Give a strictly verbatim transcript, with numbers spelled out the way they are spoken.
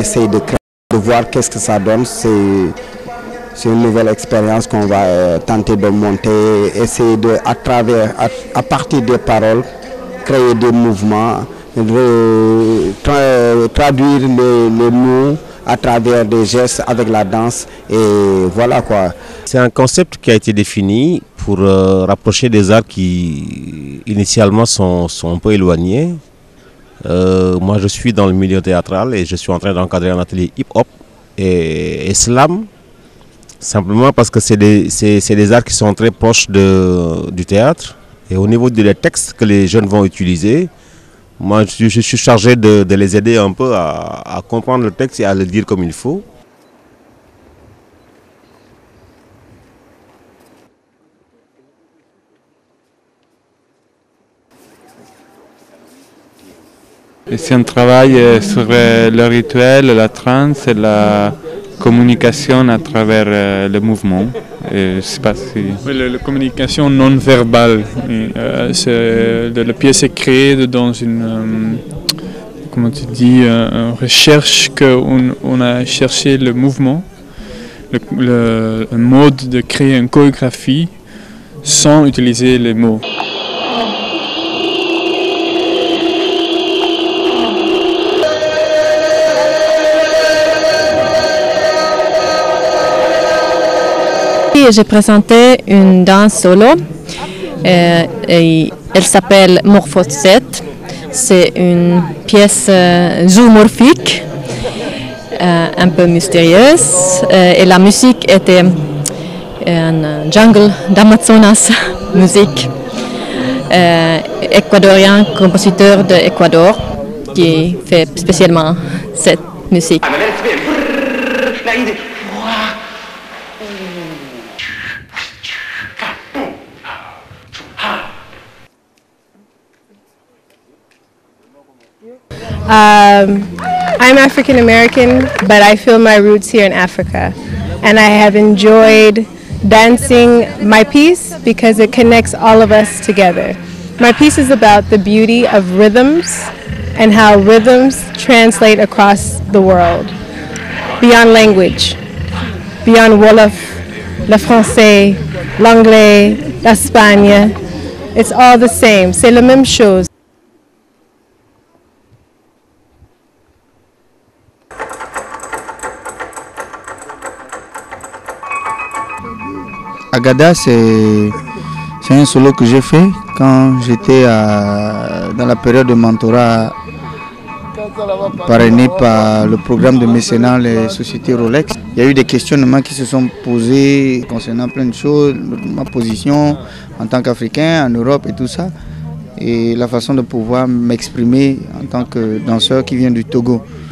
essaye de créer, de voir qu'est-ce que ça donne. C'est une nouvelle expérience qu'on va euh, tenter de monter, essayer de, à travers, à, à partir des paroles, créer des mouvements, de, tra, traduire les, les mots à travers des gestes avec la danse, et voilà quoi. C'est un concept qui a été défini pour euh, rapprocher des arts qui initialement sont, sont un peu éloignés. Euh, moi je suis dans le milieu théâtral et je suis en train d'encadrer un atelier hip-hop et, et slam, simplement parce que c'est des, des arts qui sont très proches de, du théâtre. Et au niveau des textes que les jeunes vont utiliser, moi je, je suis chargé de, de les aider un peu à, à comprendre le texte et à le dire comme il faut. C'est un travail sur le rituel, la trance et la communication à travers le mouvement. Et je sais pas si... oui, la, la communication non verbale. Euh, la pièce est créée dans une, euh, comment tu dis, euh, une recherche qu'on on a cherché le mouvement, le, le, le mode de créer une chorégraphie sans utiliser les mots. J'ai présenté une danse solo, euh, et elle s'appelle Morphosette. C'est une pièce euh, zoomorphique, euh, un peu mystérieuse, euh, et la musique était un jungle d'Amazonas, musique euh, équatorien, compositeur d'Équateur, qui fait spécialement cette musique. Um, I'm African American, but I feel my roots here in Africa, and I have enjoyed dancing my piece because it connects all of us together. My piece is about the beauty of rhythms and how rhythms translate across the world, beyond language, beyond Wolof, le français, l'anglais, l'Espagne. It's all the same, c'est la même chose. Agada, c'est un solo que j'ai fait quand j'étais dans la période de mentorat parrainé par le programme de mécénat les sociétés Rolex. Il y a eu des questionnements qui se sont posés concernant plein de choses, ma position en tant qu'Africain, en Europe et tout ça, et la façon de pouvoir m'exprimer en tant que danseur qui vient du Togo.